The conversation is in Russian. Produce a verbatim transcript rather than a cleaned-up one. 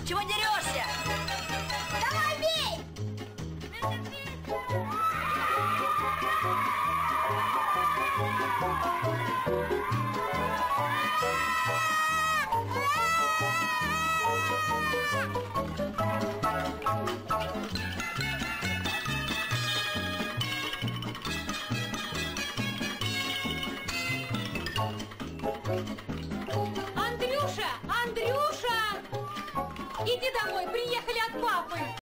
Чего дерешься? Давай, бей! Андрюша! Андрюша! Иди домой, приехали от папы!